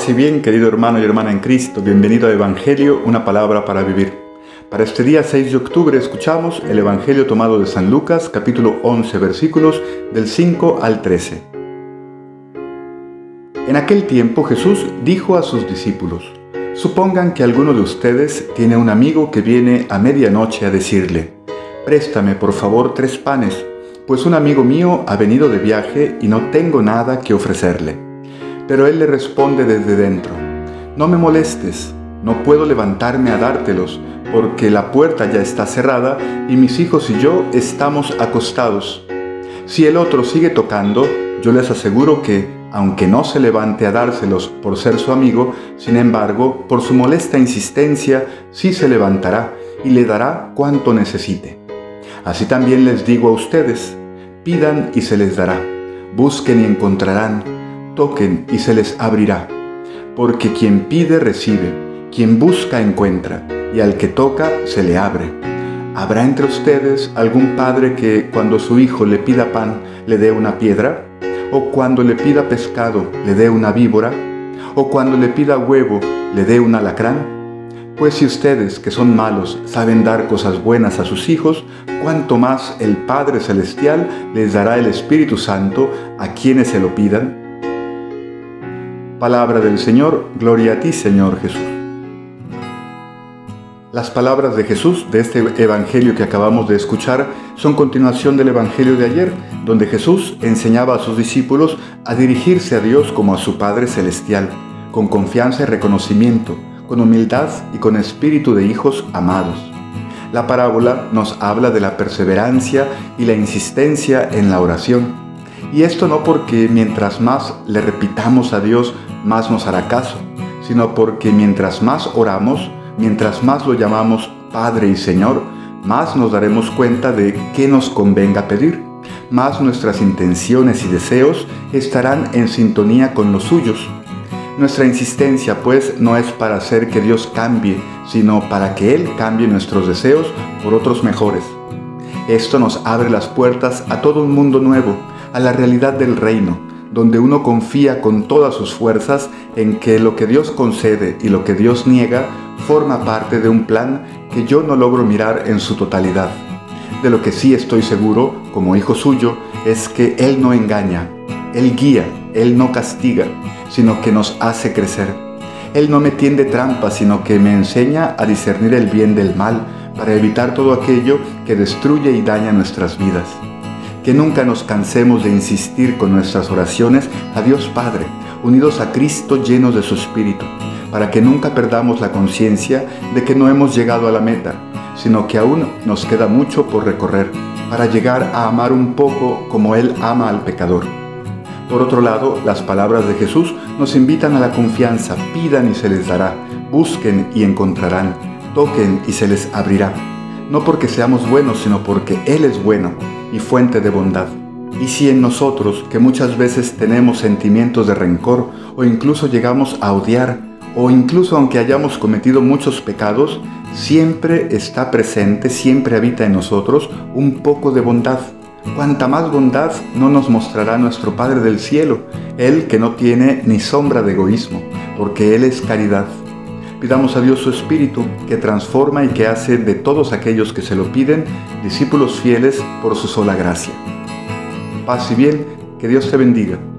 Paz y bien, querido hermano y hermana en Cristo, bienvenido a Evangelio, una palabra para vivir. Para este día 6 de octubre escuchamos el Evangelio tomado de San Lucas, capítulo 11, versículos del 5 al 13. En aquel tiempo Jesús dijo a sus discípulos: supongan que alguno de ustedes tiene un amigo que viene a medianoche a decirle: préstame por favor 3 panes, pues un amigo mío ha venido de viaje y no tengo nada que ofrecerle. Pero él le responde desde dentro: no me molestes, no puedo levantarme a dártelos, porque la puerta ya está cerrada y mis hijos y yo estamos acostados. Si el otro sigue tocando, yo les aseguro que, aunque no se levante a dárselos por ser su amigo, sin embargo, por su molesta insistencia, sí se levantará y le dará cuanto necesite. Así también les digo a ustedes: pidan y se les dará, busquen y encontrarán, toquen y se les abrirá. Porque quien pide recibe, quien busca encuentra, y al que toca se le abre. ¿Habrá entre ustedes algún padre que cuando su hijo le pida pan le dé una piedra? ¿O cuando le pida pescado le dé una víbora? ¿O cuando le pida huevo le dé un alacrán? Pues si ustedes, que son malos, saben dar cosas buenas a sus hijos, cuánto más el Padre Celestial les dará el Espíritu Santo a quienes se lo pidan. Palabra del Señor, gloria a ti, Señor Jesús. Las palabras de Jesús de este Evangelio que acabamos de escuchar son continuación del Evangelio de ayer, donde Jesús enseñaba a sus discípulos a dirigirse a Dios como a su Padre Celestial, con confianza y reconocimiento, con humildad y con espíritu de hijos amados. La parábola nos habla de la perseverancia y la insistencia en la oración. Y esto no porque mientras más le repitamos a Dios, más nos hará caso, sino porque mientras más oramos, mientras más lo llamamos Padre y Señor, más nos daremos cuenta de qué nos convenga pedir, más nuestras intenciones y deseos estarán en sintonía con los suyos. Nuestra insistencia, pues, no es para hacer que Dios cambie, sino para que Él cambie nuestros deseos por otros mejores. Esto nos abre las puertas a todo un mundo nuevo, a la realidad del reino, donde uno confía con todas sus fuerzas en que lo que Dios concede y lo que Dios niega forma parte de un plan que yo no logro mirar en su totalidad. De lo que sí estoy seguro, como hijo suyo, es que Él no engaña, Él guía, Él no castiga, sino que nos hace crecer. Él no me tiende trampas, sino que me enseña a discernir el bien del mal para evitar todo aquello que destruye y daña nuestras vidas. Que nunca nos cansemos de insistir con nuestras oraciones a Dios Padre, unidos a Cristo llenos de su Espíritu, para que nunca perdamos la conciencia de que no hemos llegado a la meta, sino que aún nos queda mucho por recorrer, para llegar a amar un poco como Él ama al pecador. Por otro lado, las palabras de Jesús nos invitan a la confianza: pidan y se les dará, busquen y encontrarán, toquen y se les abrirá. No porque seamos buenos, sino porque Él es bueno y fuente de bondad. Y si en nosotros, que muchas veces tenemos sentimientos de rencor, o incluso llegamos a odiar, o incluso aunque hayamos cometido muchos pecados, siempre está presente, siempre habita en nosotros un poco de bondad. Cuanta más bondad no nos mostrará nuestro Padre del Cielo, Él que no tiene ni sombra de egoísmo, porque Él es caridad. Pidamos a Dios su Espíritu, que transforma y que hace de todos aquellos que se lo piden discípulos fieles por su sola gracia. Paz y bien, que Dios te bendiga.